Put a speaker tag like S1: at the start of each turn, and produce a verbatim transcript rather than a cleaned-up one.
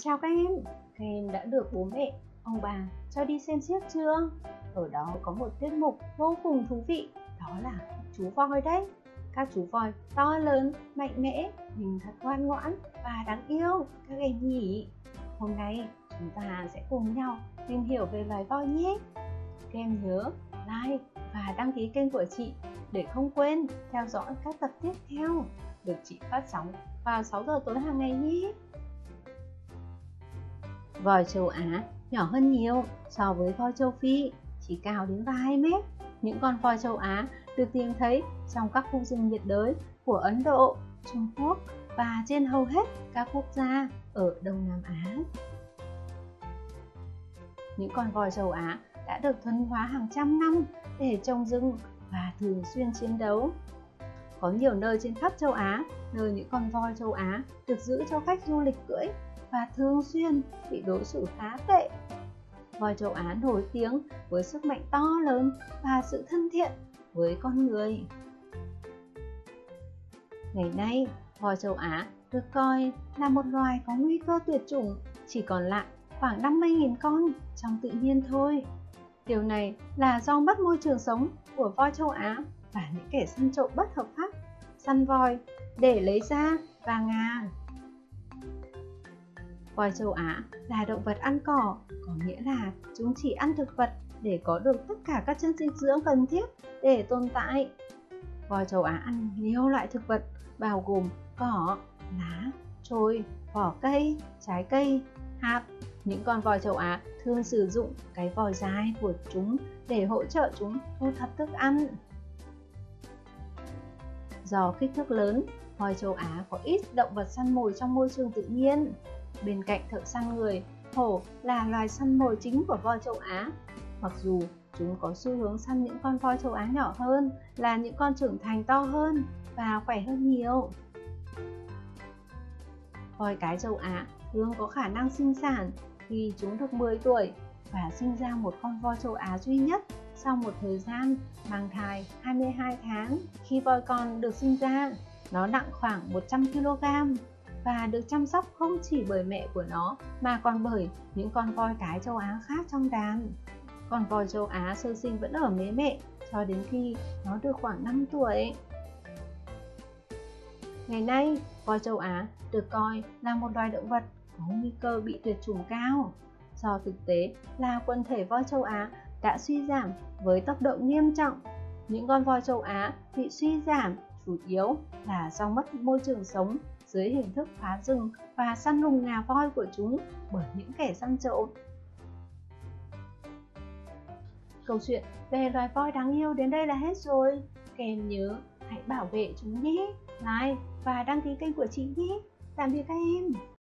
S1: Chào các em, các em đã được bố mẹ, ông bà cho đi xem xiếc chưa? Ở đó có một tiết mục vô cùng thú vị, đó là chú voi đấy. Các chú voi to lớn, mạnh mẽ, nhưng thật ngoan ngoãn và đáng yêu các em nhỉ. Hôm nay chúng ta sẽ cùng nhau tìm hiểu về loài voi nhé. Các em nhớ like và đăng ký kênh của chị để không quên theo dõi các tập tiếp theo được chị phát sóng vào sáu giờ tối hàng ngày nhé. Voi châu Á nhỏ hơn nhiều so với voi châu Phi, chỉ cao đến vài mét. Những con voi châu Á được tìm thấy trong các khu rừng nhiệt đới của Ấn Độ, Trung Quốc và trên hầu hết các quốc gia ở Đông Nam Á. Những con voi châu Á đã được thuần hóa hàng trăm năm để trồng rừng và thường xuyên chiến đấu. Có nhiều nơi trên khắp châu Á, nơi những con voi châu Á được giữ cho khách du lịch cưỡi và thường xuyên bị đối xử khá tệ. Voi châu Á nổi tiếng với sức mạnh to lớn và sự thân thiện với con người. Ngày nay, voi châu Á được coi là một loài có nguy cơ tuyệt chủng, chỉ còn lại khoảng năm mươi nghìn con trong tự nhiên thôi. Điều này là do mất môi trường sống của voi châu Á và những kẻ săn trộm bất hợp pháp săn voi để lấy da và ngà. Voi châu Á là động vật ăn cỏ, có nghĩa là chúng chỉ ăn thực vật để có được tất cả các chất dinh dưỡng cần thiết để tồn tại. Voi châu Á ăn nhiều loại thực vật bao gồm cỏ, lá, trồi, vỏ cây, trái cây, hạt. Những con voi châu Á thường sử dụng cái vòi dài của chúng để hỗ trợ chúng thu thập thức ăn. Do kích thước lớn, voi châu Á có ít động vật săn mồi trong môi trường tự nhiên. Bên cạnh thợ săn người, hổ là loài săn mồi chính của voi châu Á. Mặc dù chúng có xu hướng săn những con voi châu Á nhỏ hơn, là những con trưởng thành to hơn và khỏe hơn nhiều. Voi cái châu Á thường có khả năng sinh sản khi chúng được mười tuổi và sinh ra một con voi châu Á duy nhất sau một thời gian mang thai hai mươi hai tháng. Khi voi con được sinh ra, nó nặng khoảng một trăm ki lô gam và được chăm sóc không chỉ bởi mẹ của nó mà còn bởi những con voi cái châu Á khác trong đàn. Con voi châu Á sơ sinh vẫn ở mế mẹ cho đến khi nó được khoảng năm tuổi. Ngày nay, voi châu Á được coi là một loài động vật có nguy cơ bị tuyệt chủng cao. Do thực tế là quần thể voi châu Á đã suy giảm với tốc độ nghiêm trọng. Những con voi châu Á bị suy giảm chủ yếu là do mất môi trường sống dưới hình thức phá rừng và săn lùng ngà voi của chúng bởi những kẻ săn trộm. Câu chuyện về loài voi đáng yêu đến đây là hết rồi. Các em nhớ hãy bảo vệ chúng nhé, like và đăng ký kênh của chị nhé. Tạm biệt các em.